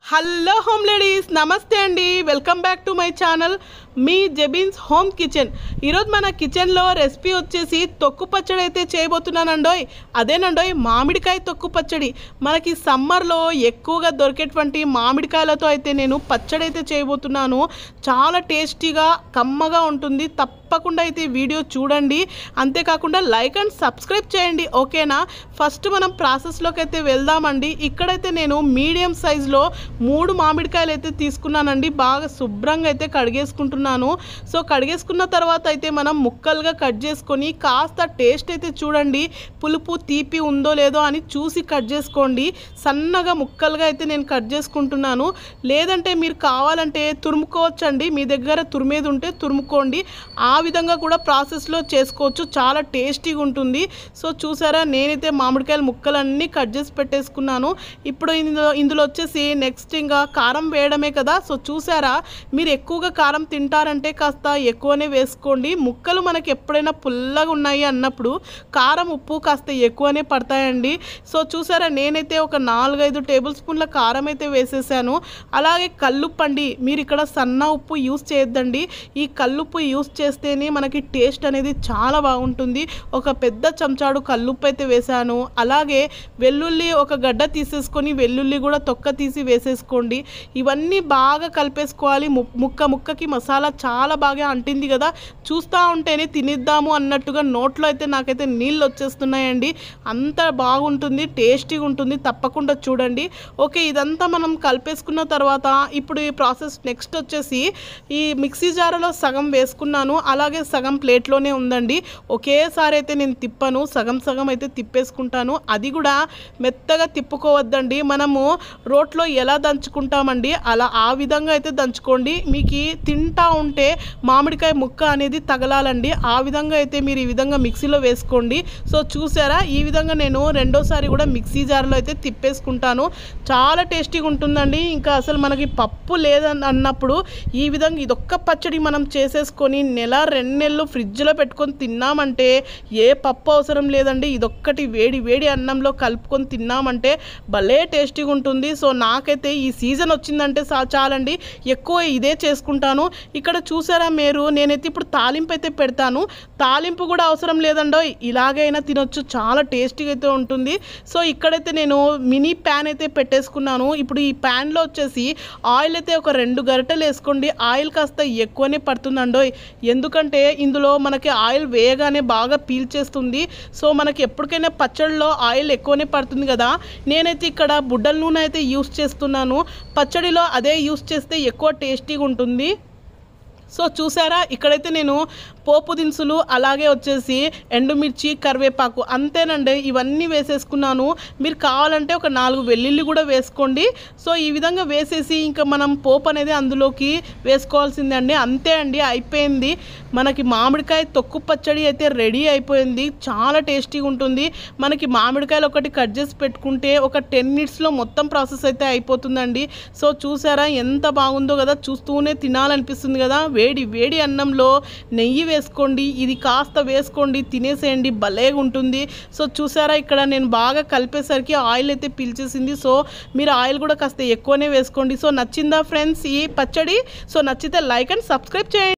Hello home ladies, నమస్తే అండి. Welcome back to my channel మీ జెబిన్స్ హోమ్ కిచెన్. ఈరోజు మన కిచెన్లో రెసిపీ వచ్చేసి తొక్కు పచ్చడి అయితే చేయబోతున్నానండోయ్. అదేనండోయ్ మామిడికాయ తొక్కు పచ్చడి. మనకి సమ్మర్లో ఎక్కువగా దొరికేటువంటి మామిడికాయలతో అయితే నేను పచ్చడి అయితే చేయబోతున్నాను. చాలా టేస్టీగా కమ్మగా ఉంటుంది. తప్పకుండా అయితే వీడియో చూడండి. అంతేకాకుండా లైక్ అండ్ సబ్స్క్రైబ్ చేయండి, ఓకేనా? ఫస్ట్ మనం ప్రాసెస్లోకి అయితే వెళ్దామండి. ఇక్కడైతే నేను మీడియం సైజులో 3 మామిడికాయలు అయితే తీసుకున్నానండి. బాగా శుభ్రంగా అయితే కడిగేసుకుంటున్నాను. సో కడిగేసుకున్న తర్వాత అయితే మనం ముక్కలుగా కట్ చేసుకొని కాస్త టేస్ట్ అయితే చూడండి, పులుపు తీపి ఉందో లేదో అని చూసి కట్ చేసుకోండి. సన్నగా ముక్కలుగా అయితే నేను కట్ చేసుకుంటున్నాను. లేదంటే మీరు కావాలంటే తురుముకోవచ్చండి. మీ దగ్గర తురిమేది ఉంటే తురుముకోండి. ఆ విధంగా కూడా ప్రాసెస్లో చేసుకోవచ్చు, చాలా టేస్టీగా ఉంటుంది. సో చూసారా, నేనైతే మామిడికాయల ముక్కలన్నీ కట్ చేసి పెట్టేసుకున్నాను. ఇప్పుడు ఇందులో వచ్చేసి నెక్స్ట్ ఇంకా కారం వేయడమే కదా. సో చూసారా, మీరు ఎక్కువగా కారం తింటారంటే కాస్త ఎక్కువనే వేసుకోండి. ముక్కలు మనకి ఎప్పుడైనా పుల్లగా ఉన్నాయి అన్నప్పుడు కారం ఉప్పు కాస్త ఎక్కువనే పడతాయండి. సో చూసారా, నేనైతే ఒక 4-5 టేబుల్ స్పూన్ల కారం అయితే వేసేసాను. అలాగే కల్లుప్పు అండి, మీరు ఇక్కడ సన్న ఉప్పు యూస్ చేయొద్దండి. ఈ కల్లుప్పు యూస్ చేస్తేనే మనకి టేస్ట్ అనేది చాలా బాగుంటుంది. ఒక పెద్ద చెంచాడు కల్లుప్పు అయితే వేసాను. అలాగే వెల్లుల్లి ఒక గడ్డ తీసేసుకొని వెల్లుల్లి కూడా తొక్క తీసి వేసేసుకోండి. ఇవన్నీ బాగా కలిపేసుకోవాలి. ముక్కకి మసాలా చాలా బాగా అంటింది కదా, చూస్తూ ఉంటేనే తినిద్దాము అన్నట్టుగా నోట్లో అయితే నాకైతే నీళ్ళు వచ్చేస్తున్నాయండి. అంత బాగుంటుంది, టేస్టీగా ఉంటుంది. తప్పకుండా చూడండి. ఓకే, ఇదంతా మనం కలిపేసుకున్న తర్వాత ఇప్పుడు ఈ ప్రాసెస్ నెక్స్ట్ వచ్చేసి ఈ మిక్సీ జారలో సగం వేసుకున్నాను. అలాగే సగం ప్లేట్లోనే ఉందండి. ఒకేసారి అయితే నేను తిప్పను, సగం సగం అయితే తిప్పేసుకుంటాను. అది కూడా మెత్తగా తిప్పుకోవద్దండి. మనము రోట్లో ఎలా దంచుకుంటామండి అలా ఆ విధంగా అయితే దంచుకోండి. మీకు తింటా ఉంటే మామిడికాయ ముక్క అనేది తగలాలండి. ఆ విధంగా అయితే మీరు ఈ విధంగా మిక్సీలో వేసుకోండి. సో చూసారా, ఈ విధంగా నేను రెండోసారి కూడా మిక్సీ జార్లో అయితే తిప్పేసుకుంటాను. చాలా టేస్టీగా ఉంటుందండి. ఇంకా అసలు మనకి పప్పు లేదని అన్నప్పుడు ఈ విధంగా ఇదొక్క పచ్చడి మనం చేసేసుకొని 1-2 నెలలు ఫ్రిడ్జ్లో పెట్టుకొని తిన్నామంటే ఏ పప్పు అవసరం లేదండి. ఇదొక్కటి వేడి వేడి అన్నంలో కలుపుకొని తిన్నామంటే భలే టేస్టీగా ఉంటుంది. సో నాకైతే ఈ సీజన్ వచ్చిందంటే చాలండి, ఎక్కువ ఇదే చేసుకుంటాను. ఇక్కడ చూసారా మీరు, నేనైతే ఇప్పుడు తాలింపు అయితే పెడతాను. తాలింపు కూడా అవసరం లేదండో, ఇలాగైనా తినొచ్చు, చాలా టేస్టీగా అయితే ఉంటుంది. సో ఇక్కడైతే నేను మినీ ప్యాన్ అయితే పెట్టేసుకున్నాను. ఇప్పుడు ఈ ప్యాన్లో వచ్చేసి ఆయిల్ అయితే ఒక 2 గరిటెలు వేసుకోండి. ఆయిల్ కాస్త ఎక్కువనే పడుతుందండో, ఎందుకంటే ఇందులో మనకి ఆయిల్ వేయగానే బాగా పీల్చేస్తుంది. సో మనకి ఎప్పటికైనా పచ్చడిలో ఆయిల్ ఎక్కువనే పడుతుంది కదా. నేనైతే ఇక్కడ బుడ్డల నూనె అయితే యూస్ చేస్తున్నాను. పచ్చడిలో అదే యూస్ చేస్తే ఎక్కువ టేస్టీగా ఉంటుంది. సో చూసారా, ఇక్కడైతే నేను పోపు దినుసులు అలాగే వచ్చేసి ఎండుమిర్చి కరివేపాకు అంతేనండి, ఇవన్నీ వేసేసుకున్నాను. మీరు కావాలంటే ఒక 4 వెల్లుల్లి కూడా వేసుకోండి. సో ఈ విధంగా వేసేసి ఇంకా మనం పోపు అనేది అందులోకి వేసుకోవాల్సిందే అండి. అంతే అండి, అయిపోయింది. మనకి మామిడికాయ తొక్కు పచ్చడి అయితే రెడీ అయిపోయింది. చాలా టేస్టీగా ఉంటుంది. మనకి మామిడికాయలు ఒకటి కట్ చేసి పెట్టుకుంటే ఒక 10 మినిట్స్లో మొత్తం ప్రాసెస్ అయితే అయిపోతుందండి. సో చూసారా ఎంత బాగుందో కదా, చూస్తూనే తినాలనిపిస్తుంది కదా. వేడి వేడి అన్నంలో నెయ్యి వేసుకోండి, ఇది కాస్త వేసుకోండి, తినేసేయండి, భలేగా ఉంటుంది. సో చూసారా, ఇక్కడ నేను బాగా కలిపేసరికి ఆయిల్ అయితే పీల్చేసింది. సో మీరు ఆయిల్ కూడా కాస్త ఎక్కువనే వేసుకోండి. సో నచ్చిందా ఫ్రెండ్స్ ఈ పచ్చడి? సో నచ్చితే లైక్ అండ్ సబ్స్క్రైబ్ చేయండి.